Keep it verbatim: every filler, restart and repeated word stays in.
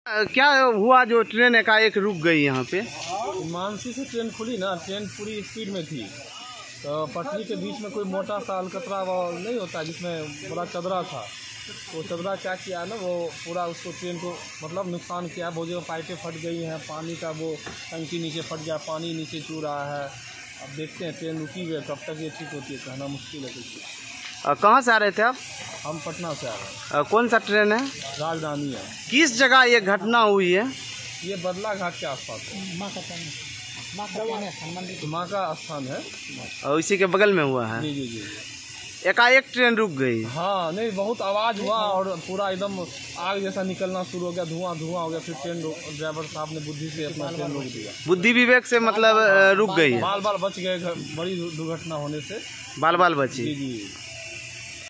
क्या हुआ जो ट्रेन एकाएक रुक गई यहाँ पे? मानसी से ट्रेन खुली ना, ट्रेन पूरी स्पीड में थी तो पटरी के बीच में कोई मोटा सा अलकतरा वो नहीं होता जिसमें बड़ा चदरा था, तो चदरा क्या किया ना वो पूरा उसको ट्रेन को मतलब नुकसान किया। बहुत जगह पाइपें फट गई हैं, पानी का वो टंकी नीचे फट गया, पानी नीचे चू रहा है। अब देखते हैं ट्रेन रुकी हुई है, कब तक ये ठीक होती है कहना मुश्किल है कुछ। कहाँ से आ रहे थे आप? हम पटना से आ रहे हैं। कौन सा ट्रेन है? राजधानी है। किस जगह ये घटना हुई है? ये बदला घाट के आसपास है। माँ का माँ का स्थान है और इसी के बगल में हुआ है। जी जी जी। एकाएक ट्रेन रुक गई। हाँ नहीं, बहुत आवाज़ हुआ और पूरा एकदम आग जैसा निकलना शुरू हो गया, धुआं धुआं हो गया। फिर ट्रेन ड्राइवर साहब ने बुद्धि से अपना ट्रेन रोक दिया। बुद्धि विवेक से मतलब रुक गई है। बाल बाल बच गए बड़ी दुर्घटना होने से। बाल बाल बची। जी जी।